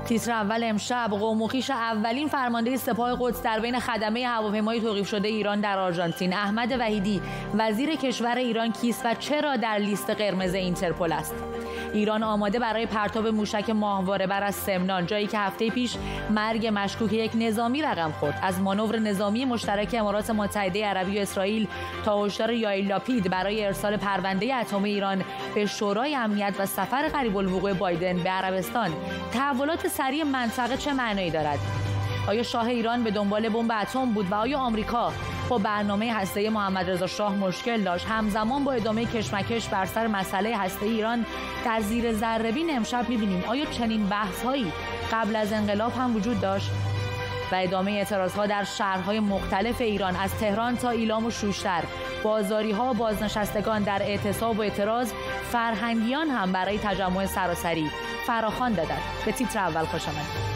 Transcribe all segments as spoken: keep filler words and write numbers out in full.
تیتر اول امشب: قوم و خویش اولین فرمانده سپاه قدس در بین خدمه هواپیمای توقیف شده ایران در آرژانتین. احمد وحیدی وزیر کشور ایران کیست و چرا در لیست قرمز اینترپل است؟ ایران آماده برای پرتاب موشک ماهواره بر از سمنان، جایی که هفته پیش مرگ مشکوک یک نظامی رقم خورد. از مانور نظامی مشترک امارات متحده عربی و اسرائیل تا هشدار یائیر لاپید برای ارسال پرونده اتم ایران به شورای امنیت و سفر قریب الوقوع بایدن به عربستان، تحولات سریع منطقه چه معنایی دارد؟ آیا شاه ایران به دنبال بمب اتم بود و آیا آمریکا با برنامه هسته‌ای محمد رضا شاه مشکل داشت؟ همزمان با ادامه کشمکش بر سر مسئله هسته‌ای ایران در زیر ذره‌بین امشب می‌بینیم آیا چنین بحث‌هایی قبل از انقلاب هم وجود داشت؟ و ادامه اعتراضها در شهرهای مختلف ایران از تهران تا ایلام و شوشتر، بازاری‌ها و بازنشستگان در اعتصاب و اعتراض، فرهنگیان هم برای تجمع سراسری فراخوان دادند. به تیتر اول خوش آمدید.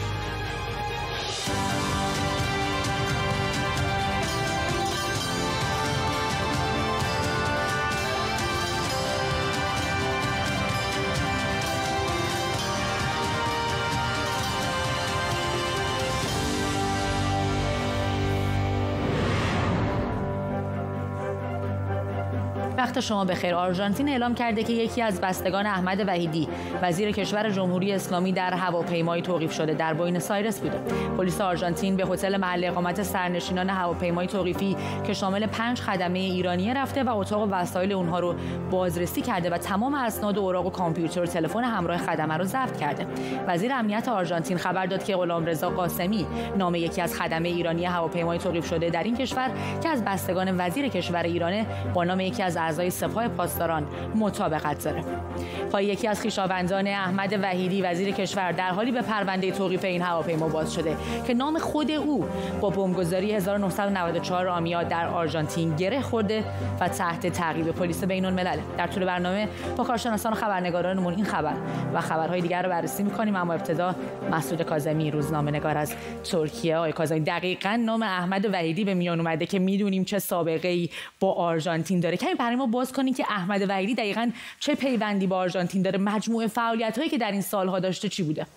وقت شما بخیر. آرژانتین اعلام کرده که یکی از بستگان احمد وحیدی وزیر کشور جمهوری اسلامی در هواپیمای توقیف شده در بوئنوس آیرس بوده. پلیس آرژانتین به هتل محل اقامت سرنشینان هواپیمای توقیفی که شامل پنج خدمه ایرانی رفته و اتاق وسایل اونها رو بازرسی کرده و تمام اسناد و اوراق و کامپیوتر و تلفن همراه خدمه رو ضبط کرده. وزیر امنیت آرژانتین خبر داد که غلامرضا قاسمی نام یکی از خدمه ایرانی هواپیمای توقیف شده در این کشور که از بستگان وزیر کشور ایران با نام یکی از اعضای سپاه پاسداران مطابقت داره. پای یکی از خویشاوندان احمد وحیدی وزیر کشور در حالی به پرونده توقیف این هواپیما باز شده که نام خود او با بمبگذاری هزار و نهصد و نود و چهار آمیا در آرژانتین گره خورده و تحت تعقیب پلیس بین‌الملل. در طول برنامه با کارشناسان و خبرنگارانمون این خبر و خبرهای دیگر رو بررسی می‌کنیم، اما ابتدا مسعود کاظمی، روزنامه‌نگار از ترکیه. آقای کاظمی، دقیقاً نام احمد وحیدی به میان اومده که میدونیم چه سابقه‌ای با آرژانتین داره. کمی برای ما باز کنین که احمد وحیدی دقیقاً چه پیوندی با آرژانتین داره، مجموعه فعالیت‌هایی که در این سال‌ها داشته چی بوده؟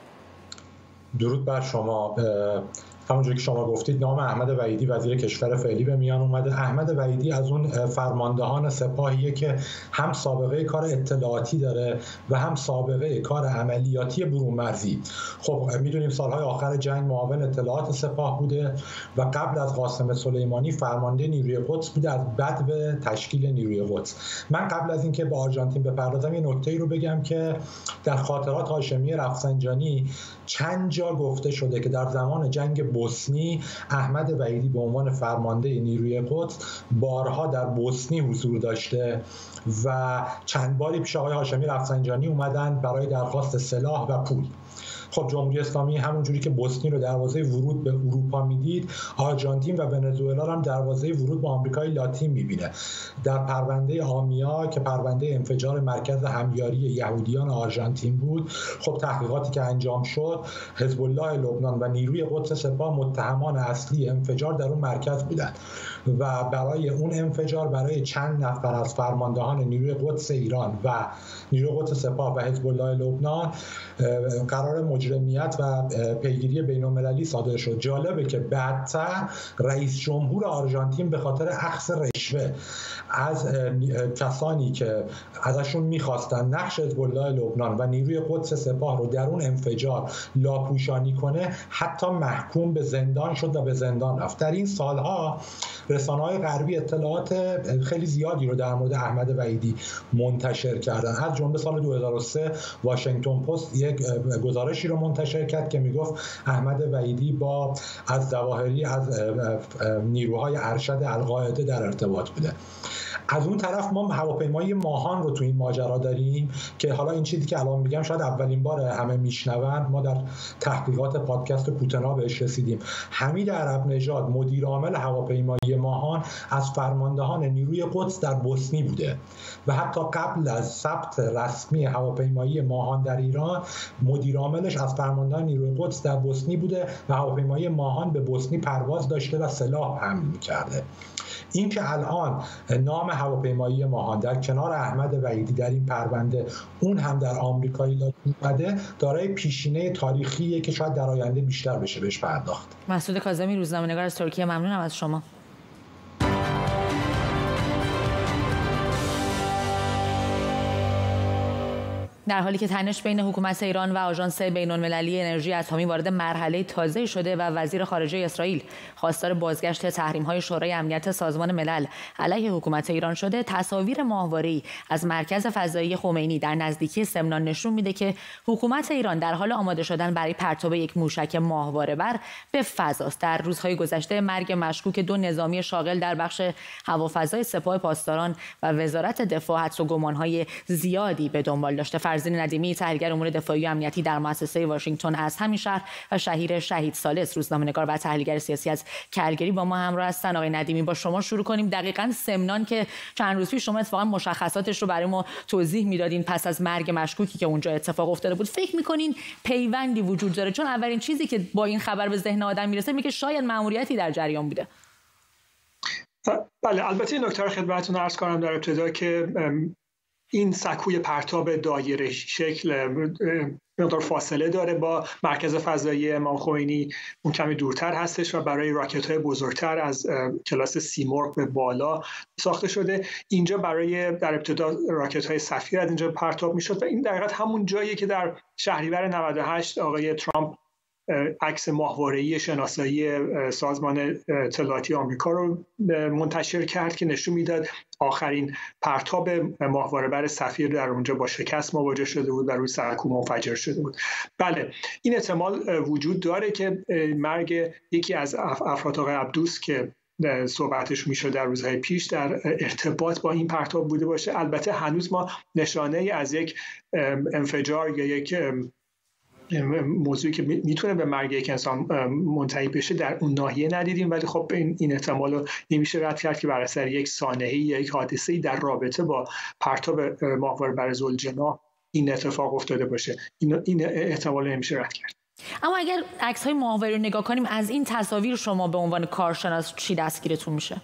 درود بر شما. همونجوری که شما گفتید نام احمد وحیدی وزیر کشور فعلی به میان اومده. احمد وحیدی از اون فرماندهان سپاهیه که هم سابقه کار اطلاعاتی داره و هم سابقه کار عملیاتی برون مرزی. خب میدونیم سالهای آخر جنگ معاون اطلاعات سپاه بوده و قبل از قاسم سلیمانی فرمانده نیروی قدس بوده، از بعد به تشکیل نیروی قدس. من قبل از اینکه به آرژانتین بپردازم یه نکته‌ای رو بگم که در خاطرات هاشمی رفسنجانی چند جا گفته شده که در زمان جنگ بوسنی احمد وحیدی به عنوان فرمانده نیروی قدس بارها در بوسنی حضور داشته و چند باری پیش آقای هاشمی رفسنجانی اومدن برای درخواست سلاح و پول. خب جمهوری اسلامی همونجوری که بوسنی رو دروازه ورود به اروپا میدید، آرژانتین و ونزوئلا هم دروازه ورود به آمریکای لاتین میبینه. در پرونده آمیا که پرونده انفجار مرکز همیاری یهودیان آرژانتین بود، خب تحقیقاتی که انجام شد، حزب الله لبنان و نیروی قدس سپاه متهمان اصلی انفجار در اون مرکز بودند و برای اون انفجار برای چند نفر از فرماندهان نیروی قدس ایران و نیروی قدس سپاه و حزب الله لبنان قرار مجرمیت و پیگیری بین‌المللی صادر شد. جالبه که بعدتر رئیس جمهور آرژانتین به خاطر اخذ رشوه از کسانی که ازشون میخواستن نقش حزب الله لبنان و نیروی قدس سپاه رو در اون انفجار لاپوشانی کنه حتی محکوم به زندان شد و به زندان رفت. در این سالها رسانه‌های غربی اطلاعات خیلی زیادی رو در مورد احمد وحیدی منتشر کردن. از جمله سال دو هزار و سه واشنگتن پست یک گزارشی رو منتشر کرد که میگفت احمد وحیدی با از ظواهری از نیروهای ارشد القاعده در ارتباط بوده. از اون طرف ما هواپیمای ماهان رو تو این ماجرا داریم که حالا این چیزی که الان میگم شاید اولین بار همه میشنون، ما در تحقیقات پادکست کوتنا بهش رسیدیم. حمید عرب نژاد مدیر عامل هواپیمای ماهان از فرماندهان نیروی قدس در بوسنی بوده و حتی قبل از ثبت رسمی هواپیمایی ماهان در ایران مدیر عاملش از فرماندهان نیروی قدس در بوسنی بوده و هواپیمای ماهان به بوسنی پرواز داشته و سلاح حمل می‌کرده. اینکه الان نام هواپیمایی ماهان در کنار احمد وحیدی در این پرونده اون هم در آمریکایی اومده دارای پیشینه تاریخیه که شاید در آینده بیشتر بشه بهش پرداخت. مسعود کاظمی، روزنامه‌نگار از ترکیه، ممنونم از شما. در حالی که تنش بین حکومت ایران و آژانس بین‌المللی انرژی اتمی وارد مرحله تازه شده و وزیر خارجه اسرائیل خواستار بازگشت تحریم‌های شورای امنیت سازمان ملل علیه حکومت ایران شده، تصاویر ماهواره‌ای از مرکز فضایی خمینی در نزدیکی سمنان نشون میده که حکومت ایران در حال آماده شدن برای پرتاب یک موشک ماهواره‌بر به فضاست. در روزهای گذشته مرگ مشکوک دو نظامی شاغل در بخش هوافضای سپاه پاسداران و وزارت دفاع حدس و گمان‌های زیادی به دنبال داشته. فرزین ندیمی، تحلیلگر امور دفاعی و امنیتی در مؤسسه واشنگتن از همین شهر، و شهیر شهید ثالث، روزنامه‌نگار و تحلیلگر سیاسی از کلگری با ما همراه هستند. آقای ندیمی، با شما شروع کنیم. دقیقاً سمنان که چند روز پیش شما اتفاقا مشخصاتش رو برای ما توضیح میدادین پس از مرگ مشکوکی که اونجا اتفاق افتاده بود، فکر می‌کنین پیوندی وجود داره؟ چون اولین چیزی که با این خبر به ذهن آدم میرسه میگه شاید مأموریتی در جریان بوده. بله، البته این نکته رو خدمتتون عرض کنم در ابتدا که این سکوی پرتاب دایره شکل مقدار فاصله داره با مرکز فضایی امام خمینی، اون کمی دورتر هستش و برای راکت‌های بزرگتر از کلاس سیمرغ به بالا ساخته شده. اینجا برای در ابتدا راکت‌های صفیر از اینجا پرتاب می‌شد و این دقیقاً همون جاییه که در شهریور نود و هشت آقای ترامپ عکس ماهواره‌ای شناسایی سازمان اطلاعاتی آمریکا رو منتشر کرد که نشون میداد آخرین پرتاب ماهواره‌بر صفیر در اونجا با شکست مواجه شده بود و روی سکو منفجر شده بود. بله، این احتمال وجود داره که مرگ یکی از افراد آقای عبدوس که صحبتش میشد در روزهای پیش در ارتباط با این پرتاب بوده باشه. البته هنوز ما نشانه از یک انفجار یا یک موضوعی که میتونه به مرگ یک انسان منتهی بشه در اون ناحیه ندیدیم، ولی خب این, این احتمال رو نمیشه رد کرد که بر اثر یک سانحه‌ای یا یک حادثه‌ای در رابطه با پرتاب ماهواره‌بر ذوالجناح این اتفاق افتاده باشه. این, این احتمال نمیشه رد کرد. اما اگر عکس‌های ماهواره رو نگاه کنیم، از این تصاویر شما به عنوان کارشناس چی دستگیرتون میشه؟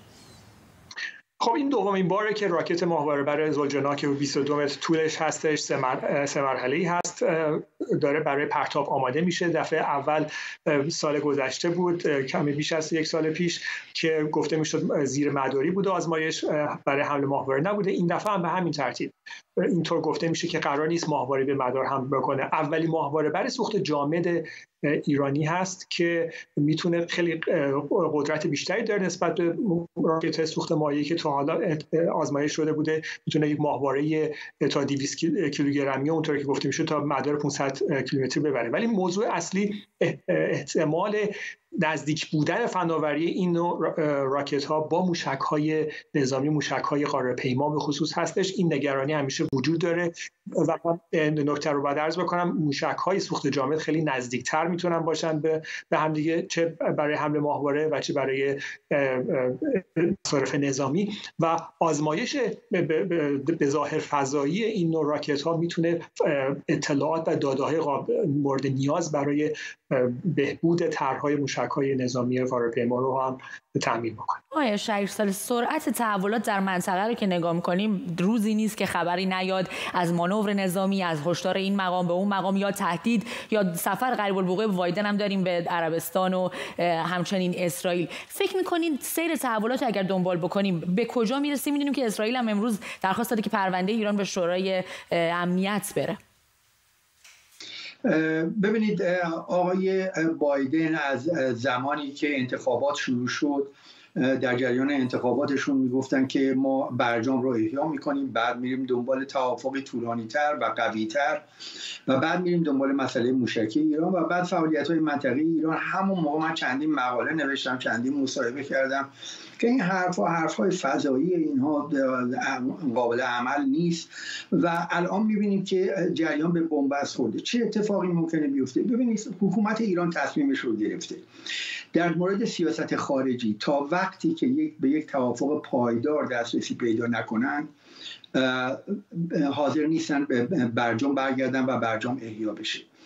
خب این دومین باره که راکت ماهواره‌بر ذوالجناح که بیست و دو متر طولش هستش، سه مر... سه مرحله‌ای هست، داره برای پرتاب آماده میشه. دفعه اول سال گذشته بود، کمی بیش از یک سال پیش، که گفته میشد زیر مداری بوده آزمایش، برای حمل ماهواره نبوده. این دفعه هم به همین ترتیب اینطور گفته میشه که قرار نیست ماهواره به مدار حمل بکنه. اولی ماهواره‌بر سوخت جامد ایرانی هست که میتونه خیلی قدرت بیشتری داره نسبت به راکت سوخت مایعی که تا حالا آزمایش شده بوده. میتونه یک ماهواره تا دویست کیلوگرمی اونطور که گفته میشه تا مدار پانصد کیلومتر ببره. ولی موضوع اصلی احتمال نزدیک بودن فناوری این نوع راکت ها با موشک های نظامی، موشک های قاره پیما به خصوص هستش. این نگرانی همیشه وجود داره و من نکته رو باید عرض بکنم، موشک های سوخت جامد خیلی نزدیکتر میتونن باشن به به هم دیگه، چه برای حمل ماهواره و چه برای صرف نظامی، و آزمایش به ظاهر فضایی این نوع راکت ها میتونه اطلاعات و داده های مورد نیاز برای بهبود طرح‌های موشک‌های نظامی قاره‌پیما رو هم تامین بکنه. آیا شهیر سال سرعت تحولات در منطقه رو که نگاه می‌کنیم، روزی نیست که خبری نیاد از مانور نظامی، از هشدار این مقام به اون مقام، یا تهدید یا سفر قریب الوقوع بایدن هم داریم به عربستان و همچنین اسرائیل. فکر می‌کنین سیر تحولات اگر دنبال بکنیم به کجا میرسیم؟ می‌دونیم که اسرائیل هم امروز درخواست داده که پرونده ایران به شورای امنیت بره. ببینید، آقای بایدن از زمانی که انتخابات شروع شد در جریان انتخاباتشون میگفتن که ما برجام رو احیا میکنیم، بعد میریم دنبال توافقی طولانی تر و قوی تر و بعد میریم دنبال مسئله موشکی ایران و بعد فعالیت های منطقه ایران. همون موقع من چندین مقاله نوشتم، چندین مصاحبه کردم که این حرفا حرفای فضایی، اینها قابل عمل نیست و الان میبینیم که جریان به بنبست خورده. چه اتفاقی ممکنه بیفته؟ ببینید، حکومت ایران تصمیمش رو گرفته در مورد سیاست خارجی تا وقتی که یک به یک توافق پایدار دسترسی پیدا نکنن حاضر نیستن به برجام برگردن و برجام احیا بشه.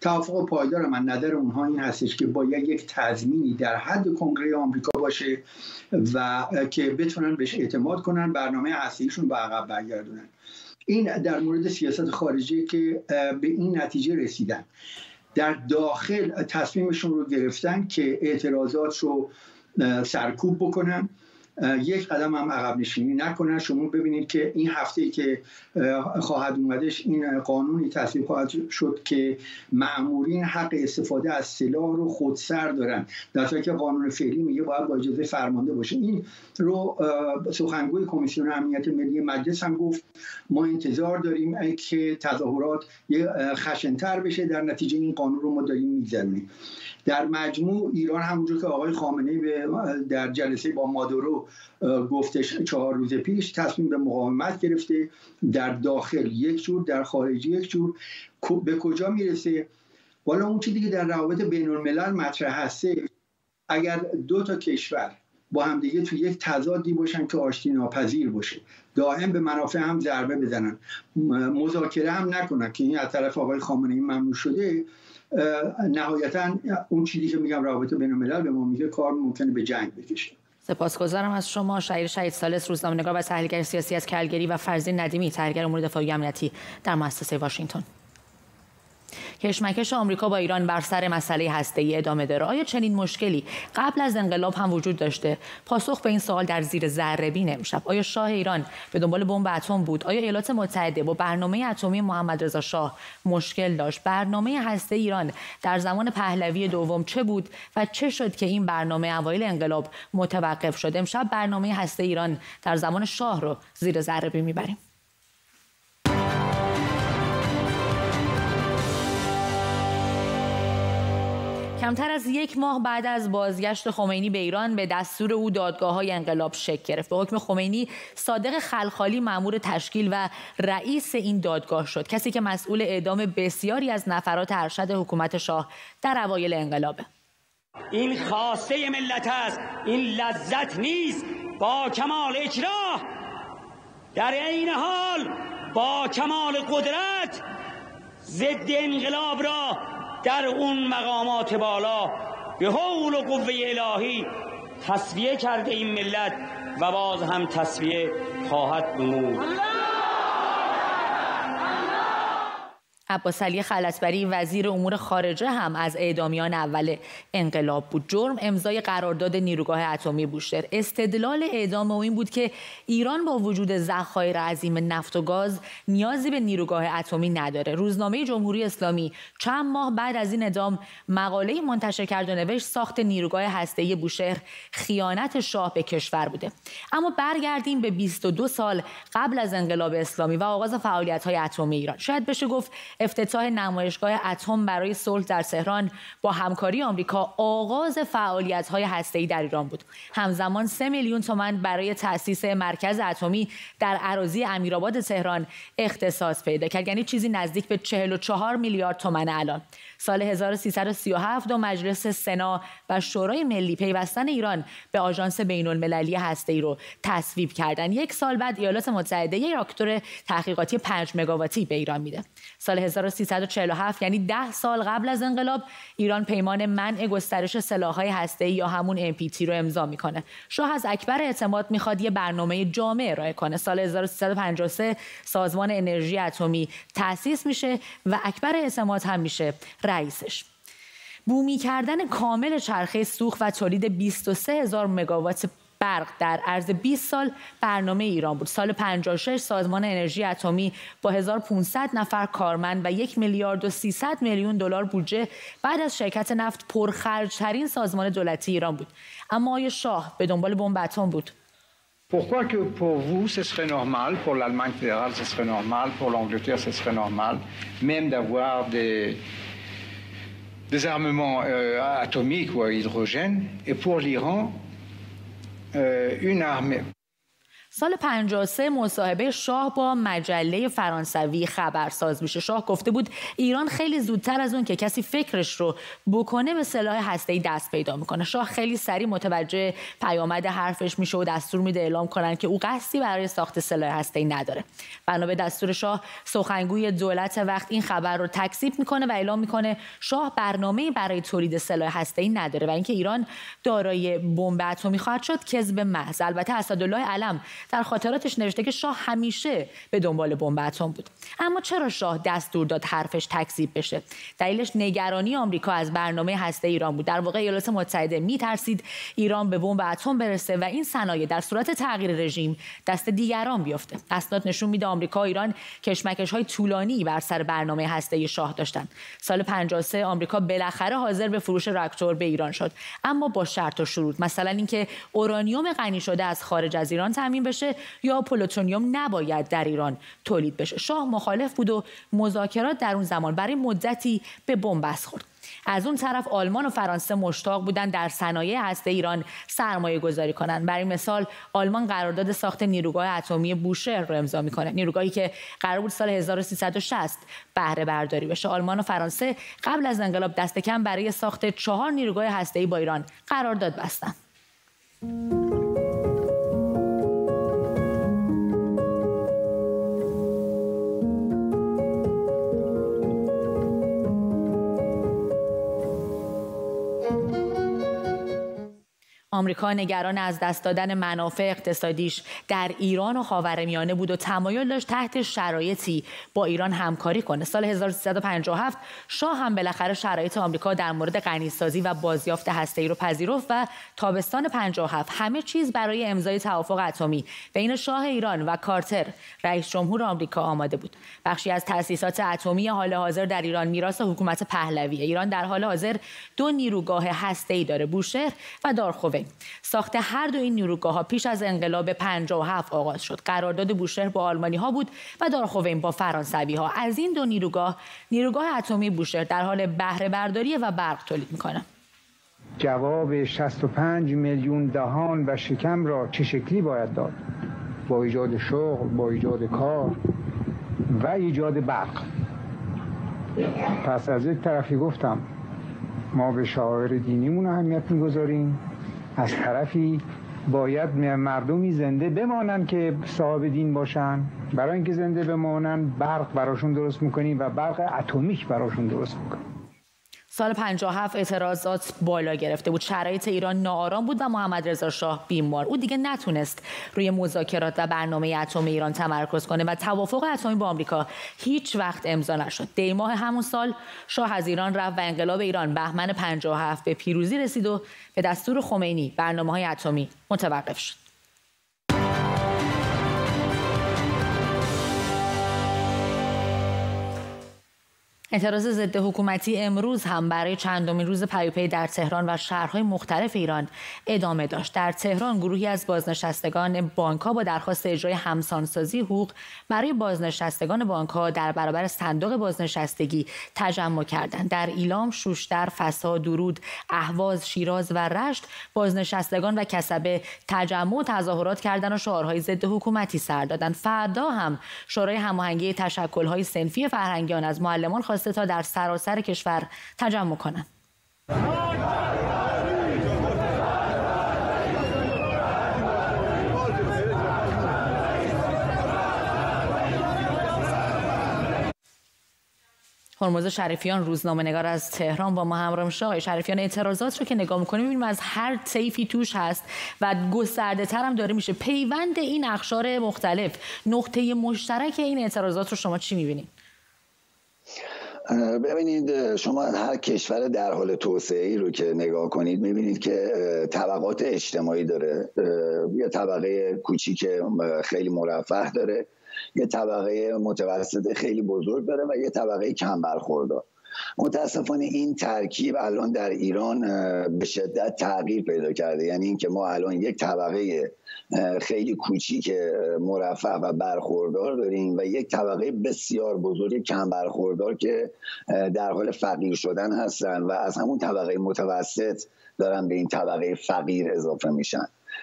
توافق پایدار من نظر اونها این هستش که باید یک تضمینی در حد کنگره آمریکا باشه و که بتونن بهش اعتماد کنن، برنامه هسته‌ایشون به عقب برگردونن. این در مورد سیاست خارجی که به این نتیجه رسیدن. در داخل تصمیمشون رو گرفتن که اعتراضات رو سرکوب بکنن، یک قدم هم عقب نشینی نکنن. شما ببینید که این هفته‌ای که خواهد اومدش این قانونی تصویب خواهد شد که مأمورین حق استفاده از سلاح رو خودسر دارن، در حالی که قانون فعلی میگه باید با اجازه فرمانده باشه. این رو سخنگوی کمیسیون امنیت ملی مجلس هم گفت ما انتظار داریم که تظاهرات خشن‌تر بشه، در نتیجه این قانون رو ما داریم می‌گذرونیم. در مجموع ایران همونجور که آقای خامنه‌ای در جلسه با مادورو گفتش چهار روز پیش تصمیم به مقاومت گرفته، در داخل یک جور، در خارج یک جور. به کجا میرسه؟ والا اون چیزی که در روابط بین الملل مطرح هسته، اگر دو تا کشور با هم دیگه تو یک تضادی باشن که آشتی ناپذیر باشه، دائم به منافع هم ضربه بزنن، مذاکره هم نکنن که این از طرف آقای خامنه‌ای ممنوع شده، نهایتا اون چیزی که میگم روابط بین الملل به ما میگه کار ممکنه به جنگ بکشه. سپاسگزارم از شما. شهیر شهید ثالث، روزنامه‌نگار و تحلیلگر سیاسی از کلگری، و فرزین ندیمی، تحلیلگر امور دفاعی و امنیتی در مؤسسه واشنگتن. کشمکش آمریکا با ایران بر سر مسئله هسته‌ای ادامه داره. آیا چنین مشکلی قبل از انقلاب هم وجود داشته؟ پاسخ به این سوال در زیر ذره‌بین امشب. آیا شاه ایران به دنبال بمب اتم بود؟ آیا ایالات متحده با برنامه اتمی محمد رضا شاه مشکل داشت؟ برنامه هسته ایران در زمان پهلوی دوم چه بود و چه شد که این برنامه اوایل انقلاب متوقف شد؟ امشب برنامه هسته ایران در زمان شاه رو زیر ذره‌بین می‌بریم. کمتر از یک ماه بعد از بازگشت خمینی به ایران، به دستور او دادگاه‌های انقلاب شکل گرفت. به حکم خمینی، صادق خلخالی مأمور تشکیل و رئیس این دادگاه شد، کسی که مسئول اعدام بسیاری از نفرات ارشد حکومت شاه در اوایل انقلابه. این خواسته ملت است، این لذت نیست. با کمال اکراه، در این حال با کمال قدرت، ضد انقلاب را در اون مقامات بالا به حول و قوه الهی تصفیه کرده این ملت و باز هم تصفیه خواهد نمود. عباس علی خلعتبری، وزیر امور خارجه، هم از اعدامیان اول انقلاب بود. جرم امضای قرارداد نیروگاه اتمی بوشهر. استدلال اعدام او این بود که ایران با وجود ذخایر عظیم نفت و گاز نیازی به نیروگاه اتمی نداره. روزنامه جمهوری اسلامی چند ماه بعد از این اعدام مقاله‌ای منتشر کرد و نوشت ساخت نیروگاه هسته‌ای بوشهر خیانت شاه به کشور بوده. اما برگردیم به بیست و دو سال قبل از انقلاب اسلامی و آغاز فعالیت‌های اتمی ایران. شاید بشه گفت افتتاح نمایشگاه اتم برای صلح در تهران با همکاری آمریکا آغاز فعالیت‌های هسته‌ای در ایران بود. همزمان سه میلیون تومان برای تأسیس مرکز اتمی در اراضی امیرآباد تهران اختصاص پیدا کرد، یعنی چیزی نزدیک به چهل و چهار میلیارد تومان الان. سال هزار و سیصد و سی و هفت دو مجلس سنا و شورای ملی پیوستن ایران به آژانس بین‌المللی هسته‌ای رو تصویب کردن. یک سال بعد ایالات متحده یک راکتور تحقیقاتی پنج مگاواتی به ایران میده. سال هزار و سیصد و چهل و هفت، یعنی ده سال قبل از انقلاب، ایران پیمان منع گسترش سلاح‌های هسته‌ای یا همون ام پی تی رو امضا میکنه. شاه از اکبر اعتماد میخواد یه برنامه جامع ارائه کنه. سال هزار و سیصد و پنجاه و سه سازمان انرژی اتمی تأسیس میشه و اکبر اعتماد هم میشه رئیسش. بومی کردن کامل چرخه سوخت و تولید بیست و سه هزار مگاوات برق در عرض بیست سال برنامه ایران بود. سال پنجاه و شش سازمان انرژی اتمی با هزار و پانصد نفر کارمند و یک میلیارد و سیصد میلیون دلار بودجه بعد از شرکت نفت پرخرج‌ترین سازمان دولتی ایران بود. اما آیا شاه به دنبال بمب اتم بود؟ Pourquoi que pour vous ce serait normal, pour l'Allemagne fédérale ce serait normal, pour l'Angleterre ce serait normal, même d'avoir des des armements euh, atomiques ou à hydrogène, et pour l'Iran euh, une armée. سال پنجاه و سه مصاحبه شاه با مجله فرانسوی خبرساز میشه. شاه گفته بود ایران خیلی زودتر از اون که کسی فکرش رو بکنه به سلاح هسته‌ای دست پیدا میکنه. شاه خیلی سریع متوجه پیامد حرفش میشه و دستور میده اعلام کنن که او قصدی برای ساخت سلاح هسته‌ای نداره. بنا به دستور شاه سخنگوی دولت وقت این خبر رو تکذیب میکنه و اعلام میکنه شاه برنامه‌ای برای تولید سلاح هسته‌ای نداره و اینکه ایران دارای بمب اتمی خواهد شد کذب محض. البته اسدالله علم در خاطراتش نوشته که شاه همیشه به دنبال بمب اتم بود. اما چرا شاه دستور داد حرفش تکذیب بشه؟ دلیلش نگرانی آمریکا از برنامه هسته ایران بود. در واقع ایالات متحده میترسید ایران به بمب اتم برسه و این صنایع در صورت تغییر رژیم دست دیگران بیفته. اسناد نشون میده آمریکا و ایران کشمکش‌های طولانی بر سر برنامه هسته‌ای شاه داشتن. سال پنجاه و سه آمریکا بالاخره حاضر به فروش راکتور به ایران شد، اما با شرط و شروط، مثلا اینکه اورانیوم غنی شده از خارج از ایران تامین بشه یا پلوتونیوم نباید در ایران تولید بشه. شاه مخالف بود و مذاکرات در اون زمان برای مدتی به بنبست خورد. از اون طرف آلمان و فرانسه مشتاق بودن در صنایع هسته ایران سرمایه گذاری کنن. برای مثال آلمان قرارداد ساخت نیروگاه اتمی بوشهر رو امضا میکنه، نیروگاهی که قرار بود سال هزار و سیصد و شصت بهره برداری بشه. آلمان و فرانسه قبل از انقلاب دست کم برای ساخت چهار نیروگاه هسته‌ای با ایران قرارداد بستن. آمریکا نگران از دست دادن منافع اقتصادیش در ایران و خاورمیانه بود و تمایل داشت تحت شرایطی با ایران همکاری کنه. سال هزار و سیصد و پنجاه و هفت شاه هم بالاخره شرایط آمریکا در مورد غنیسازی و بازیافت هسته‌ای رو پذیرفت و تابستان پنجاه و هفت همه چیز برای امضای توافق اتمی بین شاه ایران و کارتر رئیس جمهور آمریکا آماده بود. بخشی از تأسیسات اتمی حال حاضر در ایران میراث حکومت پهلویه. ایران در حال حاضر دو نیروگاه هسته‌ای داره، بوشهر و دارخوین. ساخت هر دو این نیروگاه‌ها پیش از انقلاب پنجاه و هفت آغاز شد. قرارداد بوشهر با آلمانی‌ها بود و دارخوین با فرانسوی‌ها. از این دو نیروگاه، نیروگاه اتمی بوشهر در حال بهره برداری و برق تولید می‌کنه. جواب شصت و پنج میلیون دهان و شکم را چه شکلی باید داد؟ با ایجاد شغل، با ایجاد کار و ایجاد برق. پس از یک طرفی گفتم ما به شعائر دینیمون اهمیت می‌گذاریم، از طرفی باید مردمی زنده بمانن که صاحب دین باشن. برای اینکه زنده بمانن برق براشون درست میکنیم و برق اتمیک براشون درست میکنیم. سال پنجاه و هفت اعتراضات بالا گرفته بود، شرایط ایران ناآرام بود و محمد رضا شاه بیمار. او دیگه نتونست روی مذاکرات و برنامه اتمی ایران تمرکز کنه و توافق اتمی با آمریکا هیچ وقت امضا نشد. دی ماه همون سال شاه از ایران رفت و انقلاب ایران بهمن پنجاه و هفت به پیروزی رسید و به دستور خمینی برنامه‌های اتمی متوقف شد. اعتراض ضد حکومتی امروز هم برای چندمین روز پیاپی در تهران و شهرهای مختلف ایران ادامه داشت. در تهران گروهی از بازنشستگان بانک‌ها با درخواست اجرای همسانسازی حقوق برای بازنشستگان بانک‌ها در برابر صندوق بازنشستگی تجمع کردند. در ایلام، شوشتر، فسا، درود، اهواز، شیراز و رشت بازنشستگان و کسبه تجمع و تظاهرات کردند و شعارهای ضد حکومتی سر دادند. فردا هم شورای هماهنگی تشکل‌های صنفی فرهنگیان از معلمان خواسته تا در سراسر کشور تجمع کنند. هرمز شریفیان روزنامه‌نگار از تهران با ما همراه میشه. آقای شریفیان، اعتراضات رو که نگاه می‌کنیم می‌بینیم از هر طیفی توش هست و گسترده‌تر هم داره میشه. پیوند این اقشار مختلف، نقطه مشترک این اعتراضات رو شما چی می‌بینید؟ ببینید، شما هر کشور در حال توسعه‌ای رو که نگاه کنید می‌بینید که طبقات اجتماعی داره. یه طبقه کوچیک خیلی مرفه داره، یه طبقه متوسط خیلی بزرگ داره و یه طبقه کم برخوردار. متاسفانه این ترکیب الان در ایران به شدت تغییر پیدا کرده. یعنی اینکه ما الان یک طبقه خیلی کوچیک مرفه و برخوردار داریم و یک طبقه بسیار بزرگ کم برخوردار که در حال فقیر شدن هستن و از همون طبقه متوسط دارن به این طبقه فقیر اضافه میشن.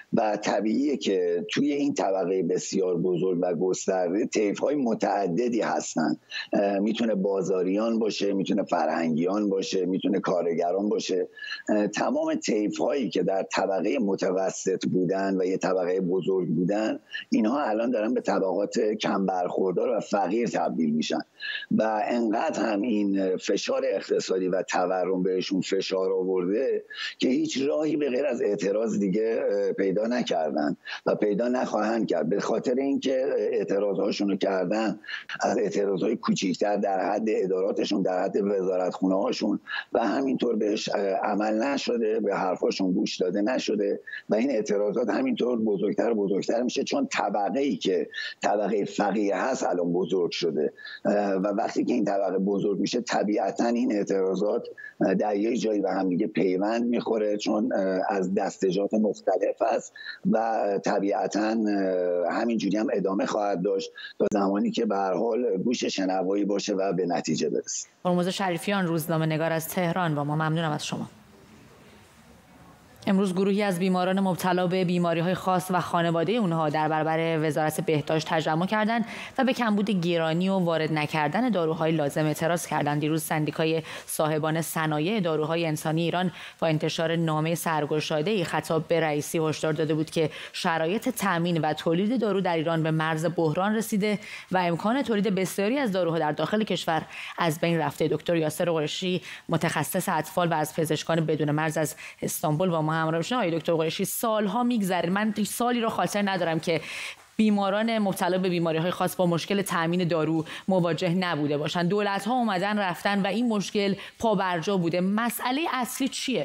و طبیعیه که توی این طبقه بسیار بزرگ و گسترده طیف‌های متعددی هستن. میتونه بازاریان باشه، میتونه فرهنگیان باشه، میتونه کارگران باشه. تمام طیف‌هایی که در طبقه متوسط بودن و یه طبقه بزرگ بودن، اینها الان دارن به طبقات کم برخوردار و فقیر تبدیل میشن و انقدر هم این فشار اقتصادی و تورم بهشون فشار آورده که هیچ راهی به غیر از اعتراض دیگه پیدا نکردن و پیدا نخواهند کرد. به خاطر اینکه اعتراضهاشون رو کردن، از اعتراضهای کوچیکتر در حد اداراتشون، در حد وزارتخونه هاشون و همینطور بهش عمل نشده، به حرفاشون گوش داده نشده و این اعتراضات همینطور بزرگتر بزرگتر میشه، چون طبقه ای که طبقه فقیر هست الان بزرگ شده و وقتی که این طبقه بزرگ میشه طبیعتا این اعتراضات در یک جایی به هم دیگه پیوند میخوره، چون از دستجات مختلف است و طبیعتا همینجوری هم ادامه خواهد داشت تا زمانی که به هر حال گوش شنوایی باشه و به نتیجه برسه. هرمز شریفیان، روزنامه نگار از تهران، با ما. ممنونم از شما. امروز گروهی از بیماران مبتلا به بیماری‌های خاص و خانواده اونها در برابر وزارت بهداشت تجمع کردند و به کمبود گرانی و وارد نکردن داروهای لازم اعتراض کردند. دیروز سندیکای صاحبان صنایع داروهای انسانی ایران با انتشار نامه سرگشاده‌ای خطاب به رئیسی هشدار داده بود که شرایط تامین و تولید دارو در ایران به مرز بحران رسیده و امکان تولید بسیاری از داروها در داخل کشور از بین رفته. دکتر یاسر قریشی، متخصص اطفال و از پزشکان بدون مرز از استانبول، با ما همراه شما. آقای دکتر قریشی، سالها میگذره، من سالی رو خاطر ندارم که بیماران مبتلا به بیماری‌های خاص با مشکل تامین دارو مواجه نبوده باشن. دولت‌ها اومدن رفتن و این مشکل پابرجا بوده. مسئله اصلی چیه؟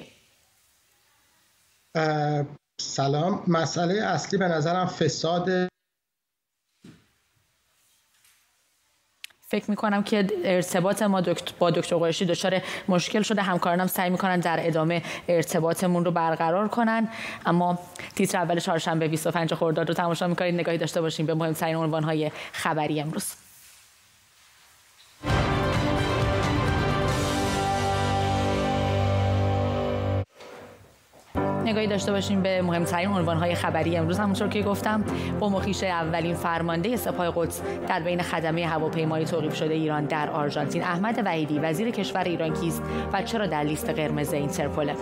سلام. مسئله اصلی به نظرم فساد. فکر میکنم که ارتباط ما دکتر با دکتر قریشی دچار مشکل شده. همکارانم سعی میکنن در ادامه ارتباطمون رو برقرار کنن، اما تیتر اول چهارشنبه بیست و پنج خرداد رو تماشا میکنید. نگاهی داشته باشیم به مهمترین عنوان‌های خبری امروز. نگاهی داشته باشیم به مهمترین عنوان‌های خبری امروز. همونطور که گفتم، قوم و خویش اولین فرمانده سپاه قدس در بین خدمه هواپیمایی توقیف شده ایران در آرژانتین. احمد وحیدی، وزیر کشور ایران کیست و چرا در لیست قرمز اینترپل؟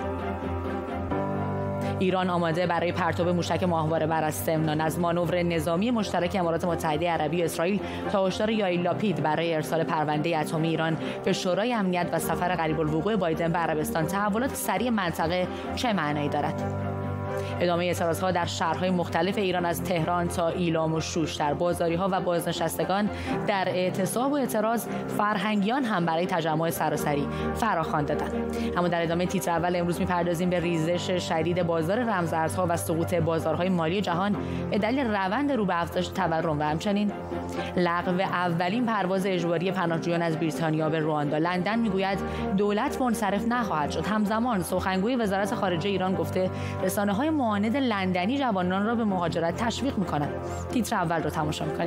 ایران آماده برای پرتاب موشک ماهواره بر از سمنان. از مانور نظامی مشترک امارات متحده عربی و اسرائیل تا هشدار یائیر لاپید برای ارسال پرونده اتمی ایران به شورای امنیت و سفر قریب الوقوع بایدن به عربستان، تحولات سریع منطقه چه معنایی دارد؟ ادامه اعتراضها در شهرهای مختلف ایران از تهران تا ایلام و شوش. در بازاری‌ها و بازنشستگان در اعتصاب و اعتراض، فرهنگیان هم برای تجمع سراسری فراخوان دادند. اما در ادامه تیتر اول امروز می‌پردازیم به ریزش شدید بازار رمزارزها و سقوط بازارهای مالی جهان به دلیل روند رو به افزایش تورم و همچنین لغو اولین پرواز اجباری پناهجویان از بریتانیا به رواندا. لندن میگوید دولت منصرف نخواهد شد. همزمان سخنگوی وزارت خارجه ایران گفته رسانه‌های معاند لندنی جوانان را به مهاجرت تشویق می‌کنند. تیتر اول رو تماشا می‌کنید.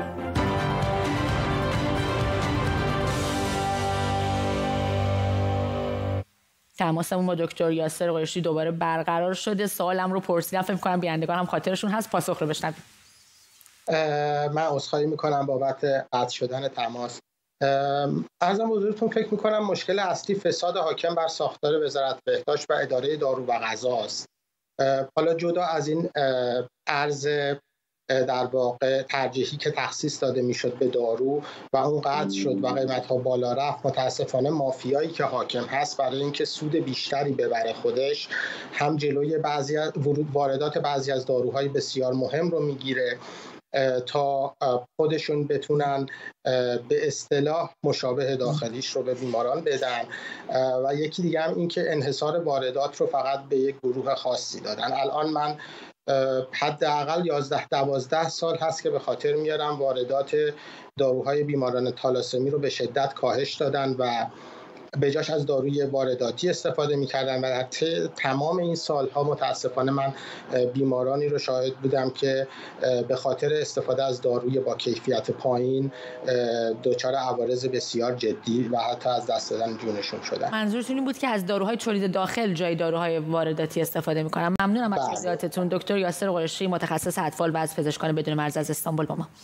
تماسمون با دکتر یاسر قریشی دوباره برقرار شده. سوالم رو پرسیدم، فکر می‌کنم بینندگان هم خاطرشون هست. پاسخ رو بشنویم. من عذرخواهی می‌کنم بابت قطع شدن تماس. عرضم حضورتون فکر می‌کنم مشکل اصلی فساد حاکم بر ساختار وزارت بهداشت و اداره دارو و غذا است. حالا جدا از این ارز در واقع ترجیحی که تخصیص داده میشد به دارو و اون قطع شد و قیمت‌ها بالا رفت، متاسفانه مافیایی که حاکم هست برای اینکه سود بیشتری ببره خودش، هم جلوی بعضی از ورود واردات بعضی از داروهای بسیار مهم رو میگیره تا خودشون بتونن به اصطلاح مشابه داخلیش رو به بیماران بدن و یکی دیگه هم این که انحصار واردات رو فقط به یک گروه خاصی دادن. الان من حداقل یازده دوازده سال هست که به خاطر میارم واردات داروهای بیماران تالاسمی رو به شدت کاهش دادن و به جاش از داروی وارداتی استفاده می‌کردن و در تمام این سال‌ها متأسفانه من بیمارانی رو شاهد بودم که به خاطر استفاده از داروی با کیفیت پایین دچار عوارض بسیار جدی و حتی از دست دادن جونشون شدن. منظورتون این بود که از داروهای تولید داخل جای داروهای وارداتی استفاده می‌کنن. ممنونم از توضیحاتتون دکتر یاسر قریشی، متخصص اطفال و از پزشکان بدون مرز از استانبول با ما.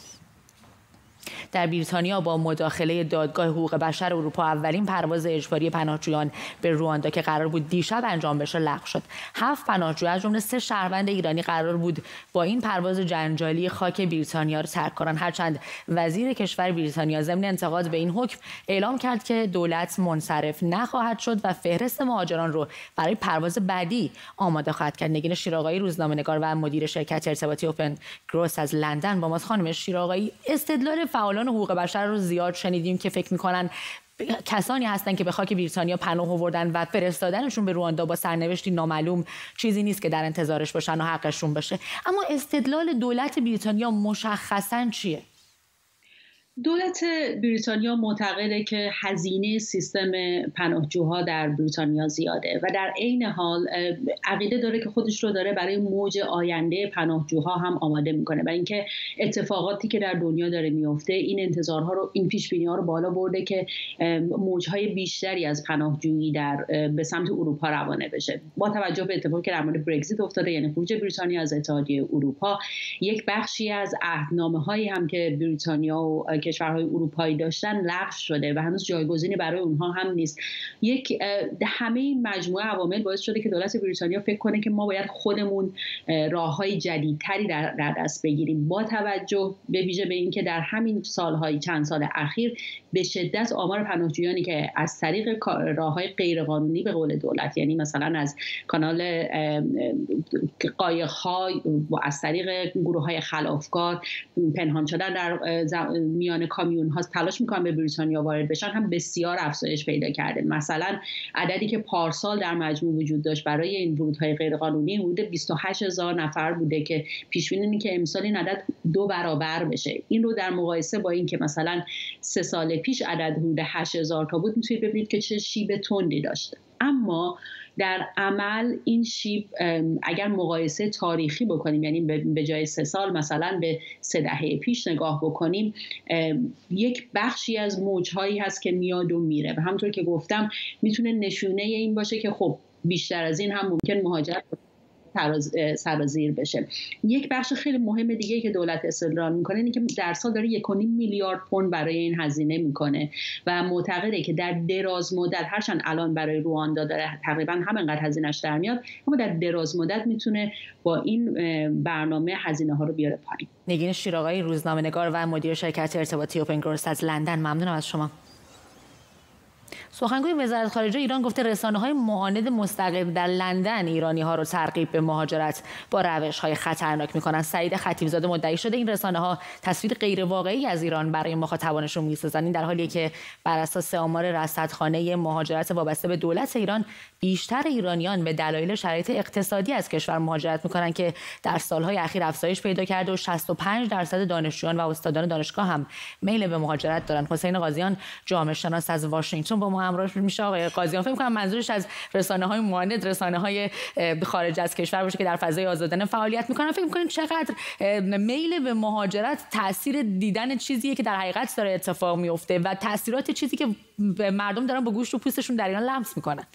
در بریتانیا با مداخله دادگاه حقوق بشر اروپا اولین پرواز اجباری پناهجویان به رواندا که قرار بود دیشب انجام بشه لغو شد. هفت پناهجو از جمله سه شهروند ایرانی قرار بود با این پرواز جنجالی خاک بریتانیا را ترک کنند، هرچند وزیر کشور بریتانیا ضمن انتقاد به این حکم اعلام کرد که دولت منصرف نخواهد شد و فهرست مهاجران رو برای پرواز بعدی آماده خواهد کرد. نگین شیرآقایی، روزنامه‌نگار و مدیر شرکت ارتباطی اوپن گروس از لندن با ماست. خانم شیرآقایی، استدلال فعالان حقوق بشر رو زیاد شنیدیم که فکر میکنن کسانی هستن که به خاک بریتانیا پناه آوردن و فرستادنشون به رواندا با سرنوشتی نامعلوم چیزی نیست که در انتظارش باشن و حقشون بشه. اما استدلال دولت بریتانیا مشخصاً چیه؟ دولت بریتانیا معتقده که هزینه سیستم پناهجوها در بریتانیا زیاده و در عین حال عقیده داره که خودش رو داره برای موج آینده پناهجوها هم آماده میکنه و اینکه اتفاقاتی که در دنیا داره میفته این انتظارها رو، این پیش بینی ها رو بالا برده که موجهای بیشتری از پناهجویی در به سمت اروپا روانه بشه. با توجه به اتفاقی که در مورد برگزیت افتاده، یعنی خروج بریتانیا از اتحادیه اروپا، یک بخشی از عهدنامه‌هایی هم که بریتانیا و کشورهای اروپایی داشتن لغو شده و هنوز جایگزینی برای اونها هم نیست. یک همه این مجموعه عوامل باعث شده که دولت بریتانیا فکر کنه که ما باید خودمون راههای جدیدتری در, در دست بگیریم، با توجه به ویژه به اینکه در همین سالهای چند سال اخیر به شدت آمار پناهجویانی که از طریق راههای غیرقانونی به قول دولت، یعنی مثلا از کانال قایق‌ها و از طریق گروه‌های خلافکار پنهان شدن در میان کامیون ها تلاش میکنن به بریتانیا وارد بشن، هم بسیار افزایش پیدا کرده. مثلا عددی که پارسال در مجموع وجود داشت برای این ورودهای غیرقانونی حدود بیست و هشت هزار نفر بوده که پیش بینی اینه که امسال این عدد دو برابر بشه. این رو در مقایسه با این که مثلا سه سال پیش عدد حدود هشت هزار تا بود میتونید ببینید که چه شیب تندی داشته. اما در عمل این شیب اگر مقایسه تاریخی بکنیم، یعنی به جای سه سال مثلا به سه دهه پیش نگاه بکنیم، یک بخشی از موجهایی هست که میاد و میره و همونطور که گفتم میتونه نشونه این باشه که خب بیشتر از این هم ممکن مهاجرت سرازیر بشه. یک بخش خیلی مهم دیگه که دولت استدلال میکنه اینه که در سال داره یک و نیم میلیارد پوند برای این هزینه میکنه و معتقده که در دراز مدت، هرچند الان برای رواندا داره تقریبا همینقدر هزینه‌اش در میاد، اما در دراز مدت میتونه با این برنامه هزینه ها رو بیاره پایین. نگین شیرآقایی، روزنامه‌نگار و مدیر شرکت ارتباطی اوپن گروس از لندن، ممنونم از شما. سخنگوی وزارت خارجه ایران گفته رسانه‌های معاند مستقل در لندن ایرانی‌ها رو ترغیب به مهاجرت با روش‌های خطرناک می‌کنند. سعید خطیبزاده مدعی شده این رسانه‌ها تصویر غیر واقعی از ایران برای مخاطبانشون می‌سازند. این در حالیه که بر اساس آمار رصدخانه مهاجرت وابسته به دولت ایران، بیشتر ایرانیان به دلایل شرایط اقتصادی از کشور مهاجرت می‌کنند که در سال‌های اخیر افزایش پیدا کرده و شصت و پنج درصد دانشجویان و استادان دانشگاه هم میل به مهاجرت دارند. حسین قاضیان، جامعه شناس از واشنگتن با ما همراه میشه. آقای قاضیان، فکر می‌کنم منظورش از رسانه‌های معاند رسانه‌های خارج از کشور باشه که در فضای آزادانه فعالیت می‌کنن. فکر می‌کنید چقدر میل به مهاجرت تاثیر دیدن چیزیه که در حقیقت داره اتفاق میفته و تاثیرات چیزی که مردم دارن با گوشت و پوستشون در ایران لمس می‌کنن؟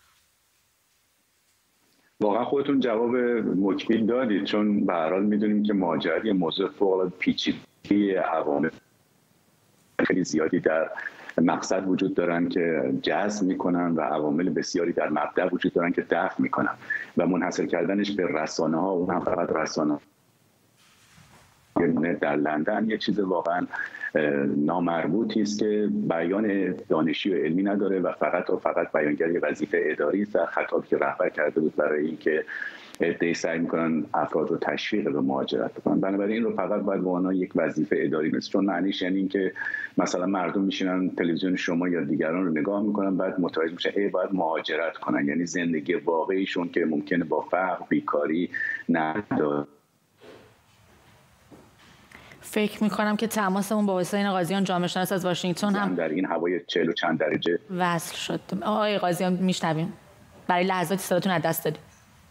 واقعا خودتون جواب مکمل دادید، چون به هر حال می‌دونیم که مهاجرت یه موضوع فوق‌العاده پیچیده، عوامل خیلی زیادی در مقصد وجود دارن که جذب میکنن و عوامل بسیاری در مبدأ وجود دارن که دفع میکنن و منحصر کردنش به رسانه ها، اون هم فقط رسانه در لندن یه چیز واقعا نامربوطی است که بیان دانشی و علمی نداره و فقط و فقط بیانگر وظیفه اداری است. خطابی که رهبر کرده بود برای اینکه عده‌ای سعی میکنن افراد رو تشویق به مهاجرت بکنن، بنابراین این رو فقط باید به عنوان یک وظیفه اداری مثل، چون معنیش یعنی این که مثلا مردم میشینن تلویزیون شما یا دیگران رو نگاه میکنن، بعد متوجه میشن ای باید مهاجرت کنن، یعنی زندگی واقعیشون که ممکنه با فقر، بیکاری، نداره. فکر میکنم که تماسمون با حسین قاضیان جامعه شناس از واشنگتن هم در این هوای چهل و چند درجه وصل شد. آقای قاضیان میشنویم؟ برای لحظاتی صداتون از دست دادیم.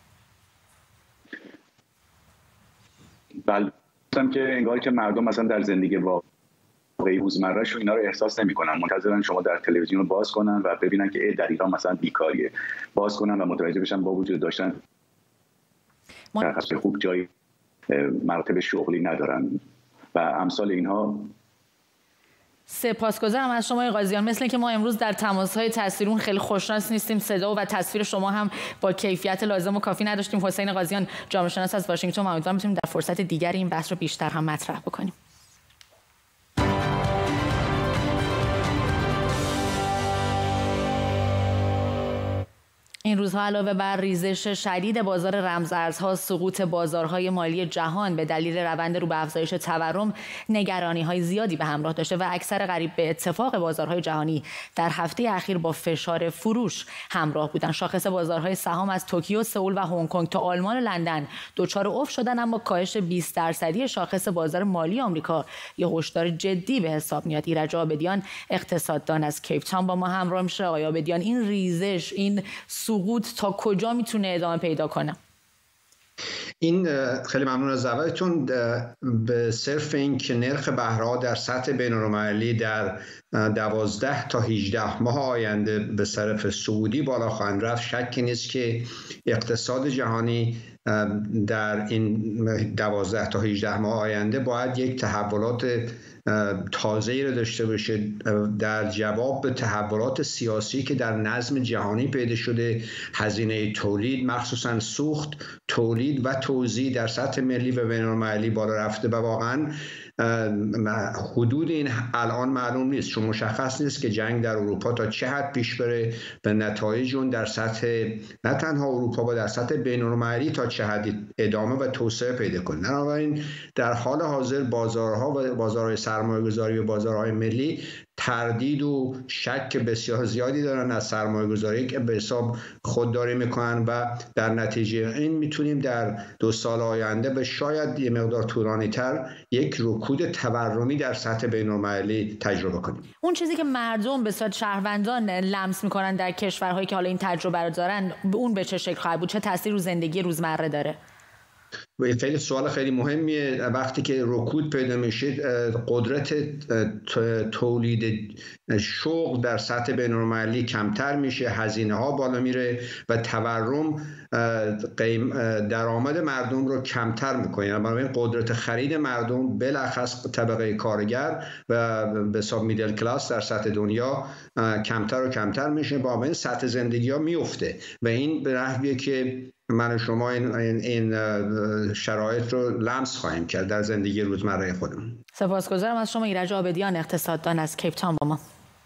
بله که انگار که مردم مثلا در زندگی واقعی روزمره‌شون اینا رو احساس نمی‌کنن، منتظرن شما در تلویزیون رو باز کنن و ببینن که در ایران مثلا بیکاریه، باز کنن و متوجه بشن با وجود داشتن در حسب خوب جای مراتب شغلی ندارن و امثال اینها. سپاسگزارم از شما قاضیان. مثل اینکه ما امروز در تماس‌های تصویرون خیلی خوششانس نیستیم، صدا و تصویر شما هم با کیفیت لازم و کافی نداشتیم. حسین قاضیان جامعه شناس از واشنگتن، امیدوارم بتونیم در فرصت دیگری این بحث رو بیشتر هم مطرح بکنیم. این روزها علاوه بر ریزش شدید بازار رمزارزها، سقوط بازارهای مالی جهان به دلیل روند رو به افزایش تورم نگرانی‌های زیادی به همراه داشته و اکثر قریب به اتفاق بازارهای جهانی در هفته اخیر با فشار فروش همراه بودند. شاخص بازارهای سهام از توکیو، سئول و هنگ کنگ تا آلمان و لندن دچار افت شدند، اما کاهش بیست درصدی شاخص بازار مالی آمریکا یک هشدار جدی به حساب میاد. ایرج عابدیان اقتصاددان از کیپ تاون با ما همراه میشه. آقای عابدیان، این ریزش، این سقوط تا کجا میتونه ادامه پیدا کنه؟ این خیلی ممنون از دعوتتون. به صرف این که نرخ بهره‌ها در سطح بین‌المللی در دوازده تا هجده ماه آینده به طرف صعودی بالا خواهند رفت، شکی نیست که اقتصاد جهانی در این دوازده تا هجده ماه آینده باید یک تحولات تازه‌ای رو داشته باشه در جواب به تحولات سیاسی که در نظم جهانی پیدا شده. هزینه تولید، مخصوصا سوخت، تولید و توزیع در سطح ملی و بین‌المللی بالا رفته و واقعا حدود این الان معلوم نیست، چون مشخص نیست که جنگ در اروپا تا چه حد پیش بره و نتایج اون در سطح نه تنها اروپا و در سطح بین‌المللی تا چه حد ادامه و توسعه پیدا کنه. بنابراین در حال حاضر بازارها و بازارهای سرمایه‌گذاری و بازارهای ملی تردید و شک بسیار زیادی دارن از سرمایه‌گذاری که به حساب خودداری میکنن و در نتیجه این میتونیم در دو سال آینده به شاید یه مقدار طولانی تر یک رکود تورمی در سطح بین‌المللی تجربه کنیم. اون چیزی که مردم به صورت شهروندان لمس میکنن در کشورهایی که حالا این تجربه رو دارن، اون به چه شکل خواهد بود؟ چه تاثیر رو زندگی روزمره داره؟ خیلی سوال خیلی مهمیه. وقتی که رکود پیدا میشه، قدرت تولید شغل در سطح بین‌المللی کمتر میشه، هزینه ها بالا میره و تورم درآمد مردم رو کمتر میکنه. بنابراین قدرت خرید مردم، بلخص طبقه کارگر و به حساب میدل کلاس در سطح دنیا، کمتر و کمتر میشه، با این سطح زندگی ها میفته و این به نحویه که من و شما این, این شرایط رو لمس خواهیم کرد در زندگی روزمره خودمون. سپاسگزارم از شما ایرج عابدیان، اقتصاددان از کیپ تاون با ما.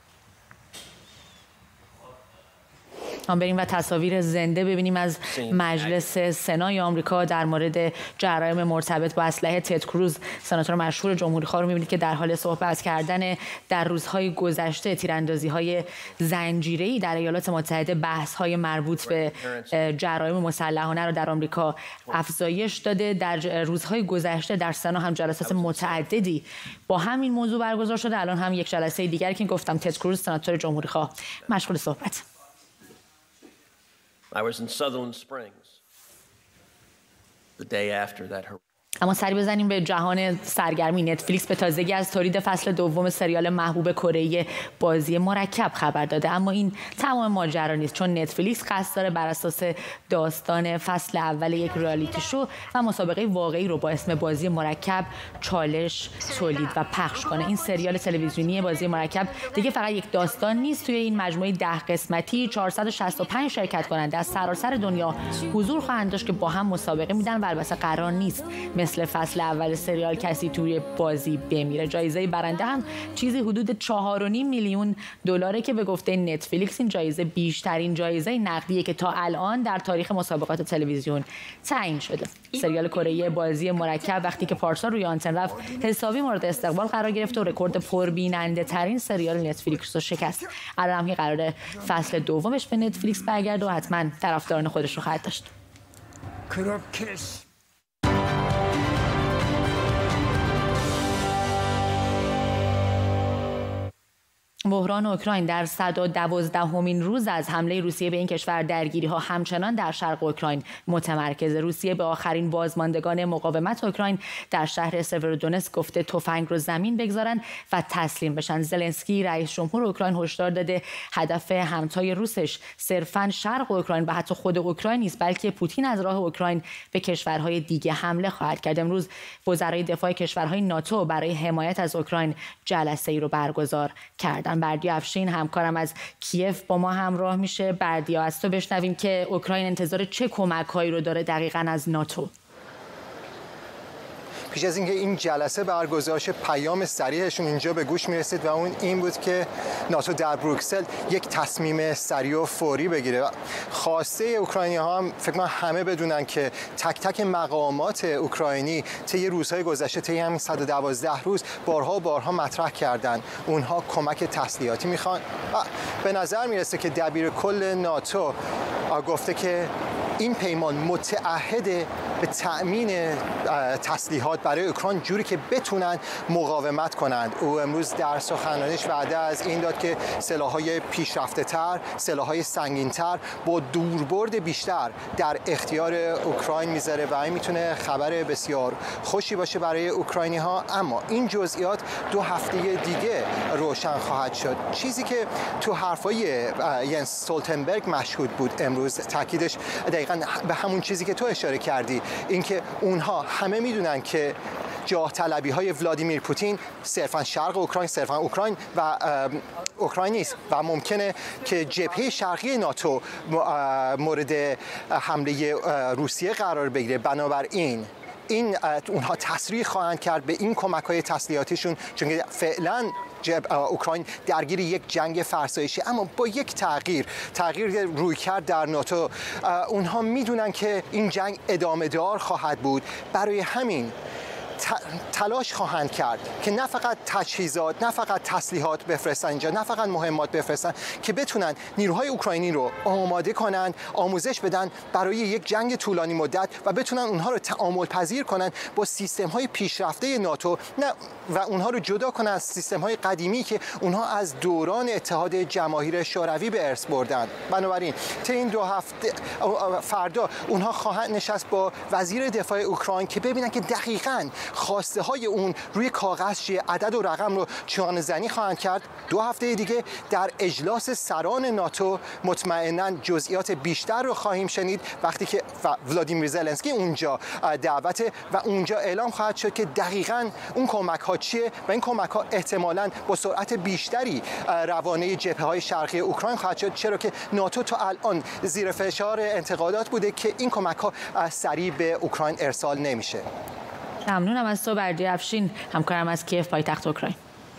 هم بریم و تصاویر زنده ببینیم از مجلس سنای آمریکا در مورد جرایم مرتبط با اسلحه. تد کروز، سناتور مشهور جمهوری‌خواه، رو می‌بینید که در حال صحبت کردن در روزهای گذشته تیراندازی‌های زنجیره‌ای در ایالات متحده، بحث‌های مربوط به جرایم مسلحانه رو در آمریکا افزایش داده. در روزهای گذشته در سنا هم جلسات متعددی با همین موضوع برگزار شده. الان هم یک جلسه دیگری که گفتم تد کروز، سناتور جمهوری‌خواه، مشغول صحبت. I was in Sutherland Springs the day after that. اما سری بزنیم به جهان سرگرمی. نتفلیکس به تازگی از تولید فصل دوم سریال محبوب کره‌ای بازی مرکب خبر داده، اما این تمام ماجرا نیست، چون نتفلیکس قصد داره بر اساس داستان فصل اول یک رئالیتی شو و مسابقه واقعی رو با اسم بازی مرکب چالش تولید و پخش کنه. این سریال تلویزیونی بازی مرکب دیگه فقط یک داستان نیست. توی این مجموعه ده قسمتی چهارصد و شصت و پنج شرکت کننده از سراسر دنیا حضور خواهند داشت که با هم مسابقه میدن و البته قرار نیست مثل فصل اول سریال کسی توی بازی بمیره. جایزه برنده هم چیزی حدود چهار و نیم میلیون دلاره که به گفته نتفلیکس این جایزه بیشترین جایزه نقدیه که تا الان در تاریخ مسابقات تلویزیون تعیین شده. سریال کره بازی مرکب وقتی که پارسال روی آنتن رفت، حسابی مورد استقبال قرار گرفت و رکورد پربیننده ترین سریال نتفلیکس رو شکست. الان هم قراره فصل دومش به نتفلیکس برگرده و حتما طرفداران خودش رو خواهد داشت. بحران اوکراین در صد و دوازدهمین روز از حمله روسیه به این کشور درگیری‌ها همچنان در شرق اوکراین متمرکز. روسیه به آخرین بازماندگان مقاومت اوکراین در شهر سورودونتسک گفته تفنگ رو زمین بگذارن و تسلیم بشن. زلنسکی رئیس جمهور اوکراین هشدار داده هدف همتای روسش صرفاً شرق اوکراین و حتی خود اوکراین نیست، بلکه پوتین از راه اوکراین به کشورهای دیگه حمله خواهد کرد. امروز وزرای دفاع کشورهای ناتو برای حمایت از اوکراین جلسه‌ای رو برگزار کردن. بردیا افشین همکارم از کیف با ما همراه میشه. بردیا، از تو بشنویم که اوکراین انتظار چه کمک‌هایی رو داره دقیقاً از ناتو؟ پیش از اینکه این جلسه برگزار شه پیام صریحشون اینجا به گوش میرسید و اون این بود که ناتو در بروکسل یک تصمیم سریع و فوری بگیره. خواسته اوکراینی‌ها هم فکر کنم همه بدونن که تک تک مقامات اوکراینی طی روزهای گذشته، طی همین صد و دوازده روز بارها و بارها مطرح کردن اونها کمک تسلیحاتی میخوان و به نظر میرسه که دبیر کل ناتو گفته که این پیمان متعهد به تأمین تسلیحات برای اوکراین جوری که بتونن مقاومت کنند. او امروز در سخنرانیش وعده از این داد که سلاح‌های پیشرفته‌تر، سلاح‌های سنگین‌تر با دوربرد بیشتر در اختیار اوکراین میذاره و این میتونه خبر بسیار خوشی باشه برای اوکراینی‌ها. اما این جزئیات دو هفته دیگه روشن خواهد شد. چیزی که تو حرفای ینس استولتنبرگ مشهود بود امروز، تاکیدش دقیقاً به همون چیزی که تو اشاره کردی، اینکه اونها همه میدونن که جاه طلبی های ولادیمیر پوتین صرفا شرق اوکراین، صرفا اوکراین و اوکراین نیست و ممکنه که جبهه شرقی ناتو مورد حمله روسیه قرار بگیره. بنابراین این اونها تسریع خواهند کرد به این کمک‌های تسلیحاتیشون، چون فعلا اوکراین درگیر یک جنگ فرسایشی، اما با یک تغییر تغییر رویکرد در ناتو. اونها میدونن که این جنگ ادامه دار خواهد بود، برای همین تلاش خواهند کرد که نه فقط تجهیزات، نه فقط تسلیحات بفرستن اینجا، نه فقط مهمات بفرستن، که بتونن نیروهای اوکراینی رو آماده کنن، آموزش بدن برای یک جنگ طولانی مدت و بتونن اونها رو تعامل پذیر کنن با سیستم‌های پیشرفته ناتو نه و اونها رو جدا کنن از سیستم‌های قدیمی که اونها از دوران اتحاد جماهیر شوروی به ارث بردن. بنابراین تا این دو هفته فردا اونها خواهند نشست با وزیر دفاع اوکراین که ببینن که دقیقاً خواسته های اون روی کاغذ چیه، عدد و رقم رو چانه زنی خواهند کرد. دو هفته دیگه در اجلاس سران ناتو مطمئناً جزئیات بیشتر رو خواهیم شنید وقتی که ولادیمیر زلنسکی اونجا دعوت و اونجا اعلام خواهد شد که دقیقاً اون کمک ها چیه و این کمک ها احتمالاً با سرعت بیشتری روانه جبهه های شرقی اوکراین خواهد شد، چرا که ناتو تا الان زیر فشار انتقادات بوده که این کمک ها سریع به اوکراین ارسال نمیشه. ممنونم از تو بردیا افشین، همکارم از کیف پایتخت اوکراین.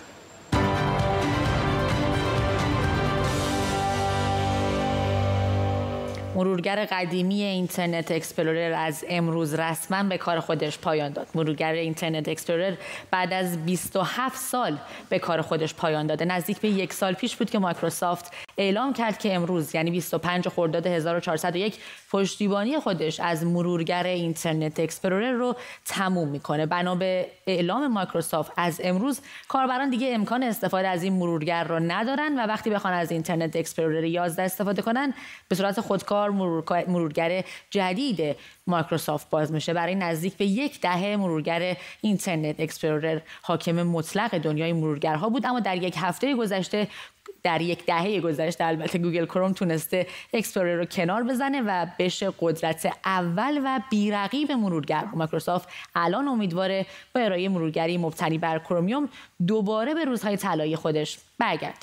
مرورگر قدیمی اینترنت اکسپلورر از امروز رسما به کار خودش پایان داد. مرورگر اینترنت اکسپلورر بعد از بیست و هفت سال به کار خودش پایان داده. نزدیک به یک سال پیش بود که مایکروسافت اعلام کرد که امروز یعنی بیست و پنج خرداد هزار و چهارصد و یک پشتیبانی خودش از مرورگر اینترنت اکسپلورر رو تموم میکنه. بنا به اعلام مایکروسافت از امروز کاربران دیگه امکان استفاده از این مرورگر رو ندارن و وقتی بخوان از اینترنت اکسپلورر یازده استفاده کنن به صورت خودکار مرورگر جدید مایکروسافت باز میشه. برای نزدیک به یک دهه مرورگر اینترنت اکسپلورر حاکم مطلق دنیای مرورگرها بود، اما در یک هفته گذشته در یک دهه گذشته البته گوگل کروم تونسته اکسپلورر رو کنار بزنه و بشه قدرت اول و بی‌رقیب مرورگر. مایکروسافت الان امیدواره با ارائه مرورگری مبتنی بر کرومیوم دوباره به روزهای طلایی خودش برگرده.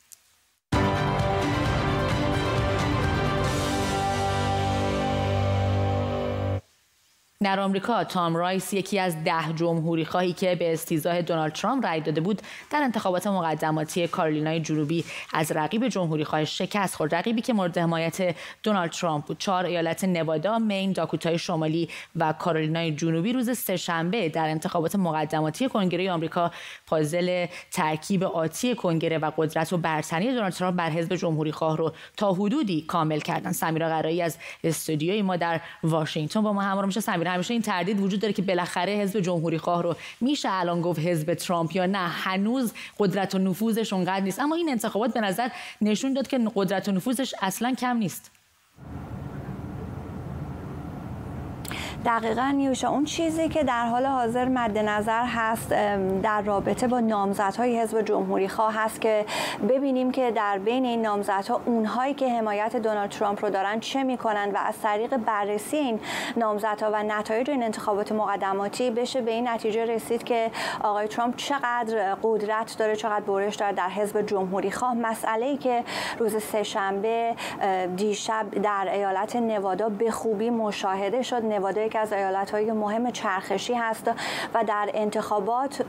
در آمریکا تام رایس، یکی از ده جمهوری خواهی که به استیضاح دونالد ترامپ رأی داده بود، در انتخابات مقدماتی کارولینای جنوبی از رقیب جمهوری خواه شکست خورد. رقیبی که مورد حمایت دونالد ترامپ بود. چهار ایالت نوادا، مین، داکوتای شمالی و کارولینای جنوبی روز سه‌شنبه در انتخابات مقدماتی کنگره آمریکا پازل ترکیب آتی کنگره و قدرت و برتری دونالد ترامپ بر حزب جمهوری خواه رو تا حدودی کامل کردن. سمیرا قرایی از استودیوی ما در واشنگتن با ما همراه میشه. سمیرا، همیشه این تردید وجود داره که بالاخره حزب جمهوری خواه رو میشه الان گفت حزب ترامپ یا نه، هنوز قدرت و نفوذش اونقدر نیست. اما این انتخابات به نظر نشون داد که قدرت و نفوذش اصلا کم نیست. دقیقاً نیوشا، اون چیزی که در حال حاضر مد نظر هست در رابطه با نامزدهای حزب جمهوری خواه هست که ببینیم که در بین این نامزدها اونهایی که حمایت دونالد ترامپ رو دارن چه میکنن و از طریق بررسی این نامزدها و نتایج این انتخابات مقدماتی بشه به این نتیجه رسید که آقای ترامپ چقدر قدرت داره، چقدر برش داره در حزب جمهوری خواه. مسئله‌ای که روز سه‌شنبه دیشب در ایالت نوادا به خوبی مشاهده شد. نوادا که از ایالت‌های مهم چرخشی هست و در انتخابات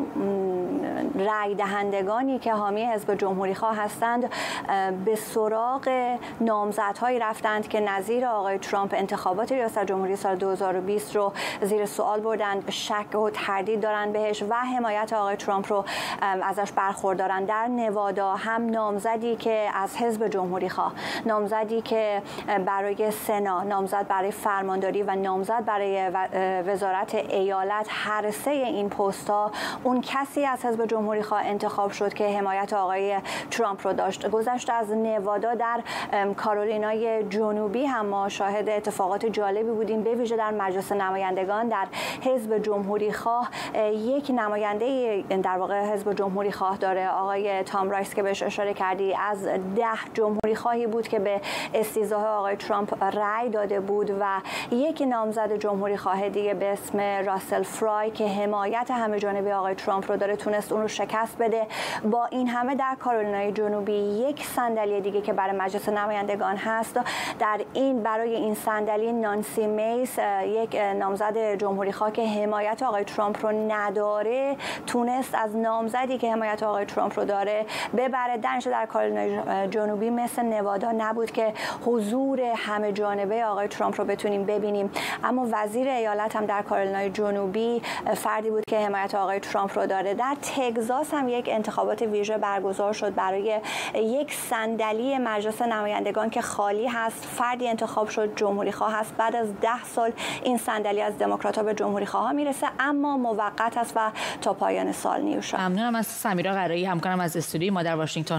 رای دهندگانی که حامی حزب جمهوری خواه هستند به سراغ نامزدهایی رفتند که نظیر آقای ترامپ انتخابات ریاست جمهوری سال دو هزار و بیست رو زیر سوال بردند، شک و تردید دارن بهش و حمایت آقای ترامپ رو ازش برخوردارن. در نوادا هم نامزدی که از حزب جمهوری خواه، نامزدی که برای سنا، نامزد برای فرمانداری و نامزد برای وزارت ایالت، هر سه این پست‌ها اون کسی از حزب جمهوری خواه انتخاب شد که حمایت آقای ترامپ رو داشت. گذشته از نوادا در کارولینای جنوبی هم ما شاهد اتفاقات جالبی بودیم، به ویژه در مجلس نمایندگان در حزب جمهوری خواه یک نماینده در واقع حزب جمهوری خواه داره، آقای تام رایس که بهش اشاره کردی، از ده جمهوری خواهی بود که به استیضاح آقای ترامپ رأی داده بود و یک نامزد جمهوری خواه دیگه به اسم راسل فرای که حمایت همه جانبه آقای ترامپ رو داره تونست اون رو شکست بده. با این همه در کارولینای جنوبی یک صندلی دیگه که برای مجلس نمایندگان هست، در این برای این صندلی نانسی میس، یک نامزد جمهوری خواه که حمایت آقای ترامپ رو نداره، تونست از نامزدی که حمایت آقای ترامپ رو داره ببره. درنش در کارولینای جنوبی مثل نوادا نبود که حضور همه جانبه آقای ترامپ رو بتونیم ببینیم، اما وزیر ایالت هم در کارولینای جنوبی فردی بود که حمایت آقای ترامپ رو داره. در تگزاس هم یک انتخابات ویژه برگزار شد برای یک صندلی مجلس نمایندگان که خالی هست، فردی انتخاب شد جمهوری خواه هست. بعد از ده سال این صندلی از دموکرات‌ها به جمهوری خواه میرسه، اما موقت است و تا پایان سال نیوشا. ممنونم از سمیرا قرایی، همکارم از استودیوی ما در واشنگتن.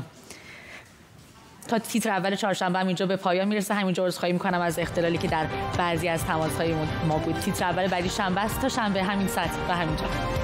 تا تیتر اول چهارشنبه هم اینجا به پایان میرسه. همینجا عذرخواهی میکنم از اختلالی که در بعضی از تماس‌های ما بود. تیتر اول بعدی شنبه است، تا شنبه همین ساعت و همینجا.